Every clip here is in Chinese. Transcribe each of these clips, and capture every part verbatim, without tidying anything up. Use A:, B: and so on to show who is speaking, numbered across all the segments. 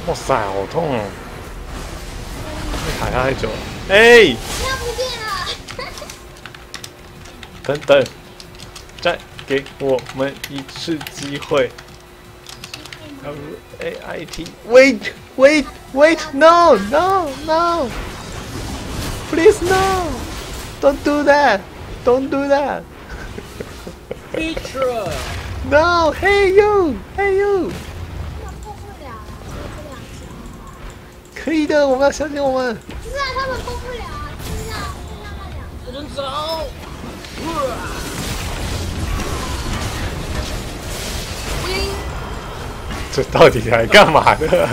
A: 哇塞，好痛哦！卡下太久了。哎！
B: 要不见了。
A: 等等，再给我们一次机会。W A I T Wait wait wait no no no please no don't do that don't do that
C: Feature
A: no hey you hey you
B: 破不了，破不了。
A: 可以的，我们要相信我们。
B: 不是啊，他们破不了啊，就是这样，就让他俩。
C: 不准走！
A: 这到底来干嘛的？
B: 哎，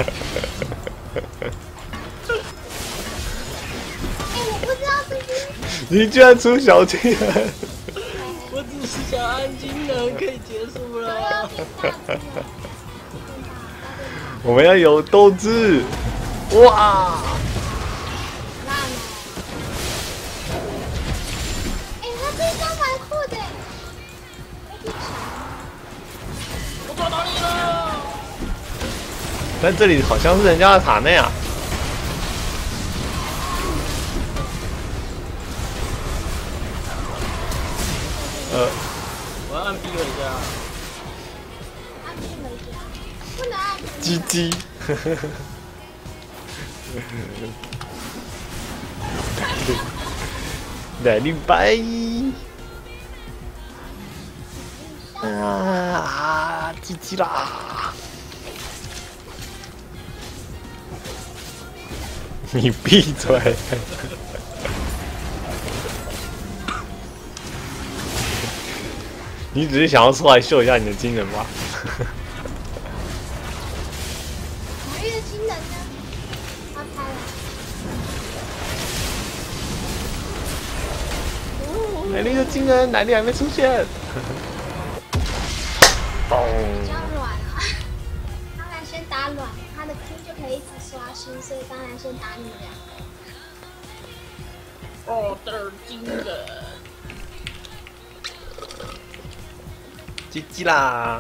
B: 我不知道这是。
A: 你居然出小技能！
C: 我只是想安静的，可以结束了。
A: 我们要有斗志！哇！
B: 烂了。哎，他这一招蛮酷的。
C: 我抓到你了！
A: 但这里好像是人家的塔内啊。呃，
C: 我要按 B 回家。
B: 按 B 回家，不能按 B。
A: 鸡鸡。来礼拜。啊！鸡鸡啦！你闭嘴！你只是想要出来秀一下你的惊人吧？
B: 玛丽的技能呢？他开了。
A: 哦，美丽的惊人，奶力还没出现。嘣！
B: 比较软啊，当然先打软，他的 Q 就可以一直刷新，所以当然先打你两个。
C: 哦，的惊人！
A: 鸡鸡啦！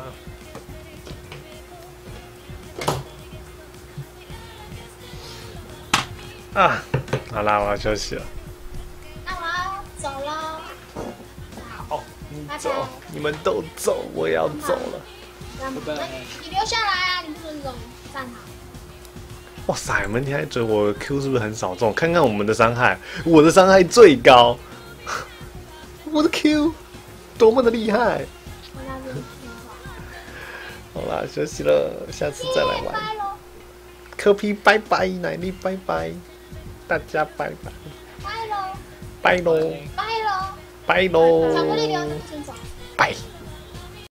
A: 啊，好啦，我要休息了。
B: 那我要走喽。
A: 好，你走，你们都走，我也要走了。
B: 那么，那你留下来啊！你不准走，站好。
A: 哇塞，门田还追我 Q 是不是很少中？看看我们的伤害，我的伤害最高，我的 Q 多么的厉害！
B: 我那边
A: 好啦，休息了，下次再来玩。
B: 拜喽，
A: 科皮拜拜，奶力拜拜，大家拜拜，
B: 拜喽，
A: 拜喽，
B: 拜喽，
A: 拜喽，
B: 巧克力留着不准走。
A: 拜。